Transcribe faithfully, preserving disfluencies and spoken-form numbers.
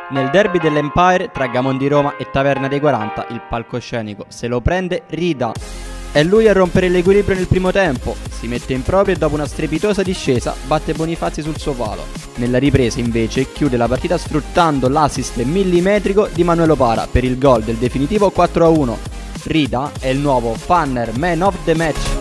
Nel derby dell'Empire tra Gamon di Roma e Taverna dei quaranta il palcoscenico se lo prende Rida. È lui a rompere l'equilibrio nel primo tempo, si mette in proprio e dopo una strepitosa discesa batte Bonifazzi sul suo palo. Nella ripresa invece chiude la partita sfruttando l'assist millimetrico di Manuel Opara per il gol del definitivo quattro a uno. Rida è il nuovo Panner Man of the Match.